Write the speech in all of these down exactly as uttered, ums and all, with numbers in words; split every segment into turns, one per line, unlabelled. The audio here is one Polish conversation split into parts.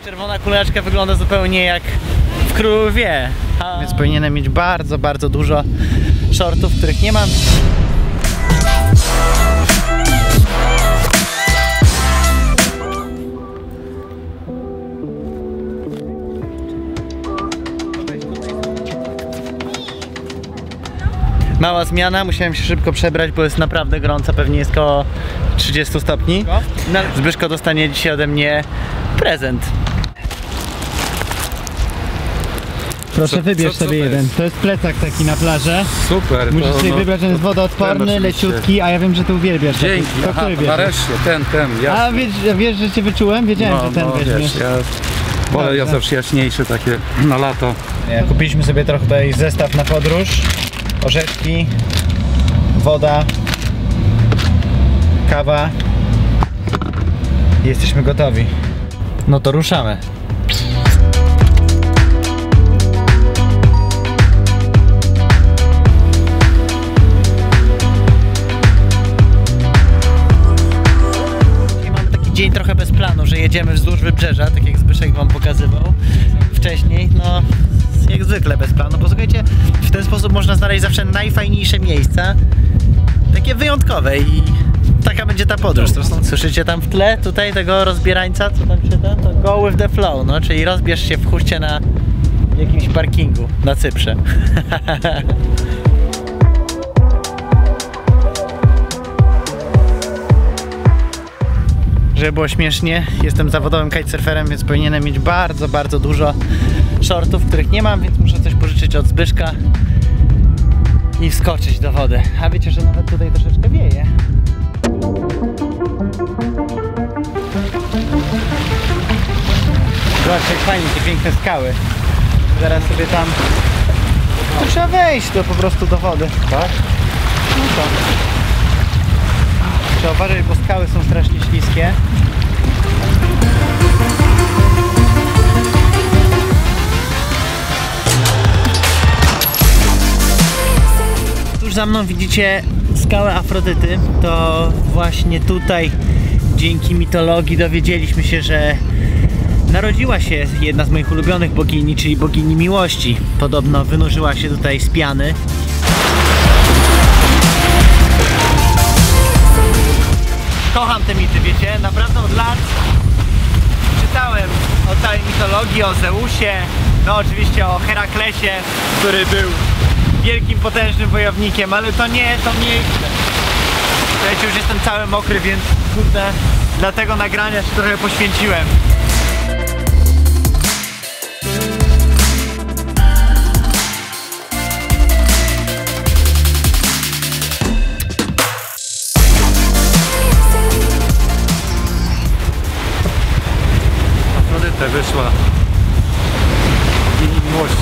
Czerwona kuleczka wygląda zupełnie jak w Król Wie. A... Więc powinienem mieć bardzo, bardzo dużo shortów, których nie mam. Mała zmiana, musiałem się szybko przebrać, bo jest naprawdę gorąco, pewnie jest koło trzydziestu stopni. Zbyszko dostanie dzisiaj ode mnie prezent. Proszę,
co,
wybierz
co, co
sobie
to
jeden.
jest?
To jest plecak taki na plażę.
Super.
Musisz
to,
sobie
no,
wybrać, że jest wodoodporny,
ten
leciutki, a ja wiem, że ty uwielbiasz.
Dzięki,
to
aha,
który bierzesz?
nareszcie, ten, ten, jasne.
A wiesz, wiesz, że cię wyczułem? Wiedziałem,
no,
że ten
no,
weźmiesz.
wiesz, ja wolę ja zawsze jaśniejsze takie na lato.
Nie, kupiliśmy sobie trochę tutaj zestaw na podróż. Orzeszki, woda, kawa. Jesteśmy gotowi. No to ruszamy. Dzień trochę bez planu, że jedziemy wzdłuż wybrzeża, tak jak Zbyszek wam pokazywał wcześniej, no jak zwykle bez planu, bo słuchajcie, w ten sposób można znaleźć zawsze najfajniejsze miejsca, takie wyjątkowe i taka będzie ta podróż. Zresztą słyszycie tam w tle tutaj tego rozbierańca, co tam się da? To go with the flow, no, czyli rozbierz się w huście na jakimś parkingu na Cyprze. Żeby było śmiesznie, jestem zawodowym kitesurferem, więc powinienem mieć bardzo, bardzo dużo shortów, których nie mam, więc muszę coś pożyczyć od Zbyszka i wskoczyć do wody. A wiecie, że nawet tutaj troszeczkę wieje. Zobaczcie, jak fajnie, te piękne skały. Zaraz sobie tam... No, trzeba wejść to po prostu do wody. Tak? No to... Trzeba uważać, bo skały są strasznie śliskie. Tuż za mną widzicie skałę Afrodyty. To właśnie tutaj dzięki mitologii dowiedzieliśmy się, że narodziła się jedna z moich ulubionych bogini, czyli bogini miłości. Podobno wynurzyła się tutaj z piany. Kocham te mity, wiecie, naprawdę od lat czytałem o całej mitologii, o Zeusie, no oczywiście o Heraklesie, który był wielkim, potężnym wojownikiem, ale to nie to miejsce. Słuchajcie, już jestem cały mokry, więc kurde, dla tego nagrania się trochę poświęciłem.
Wyszła i miłość.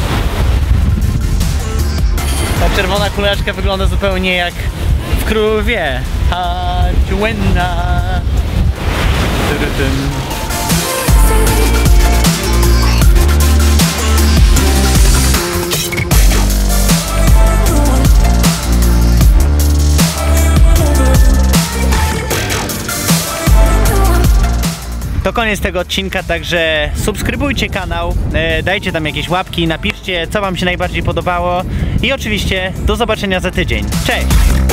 Ta czerwona kuleczka wygląda zupełnie jak w Król Wie. Hajuena. To koniec tego odcinka, także subskrybujcie kanał, dajcie tam jakieś łapki, napiszcie, co wam się najbardziej podobało i oczywiście do zobaczenia za tydzień. Cześć!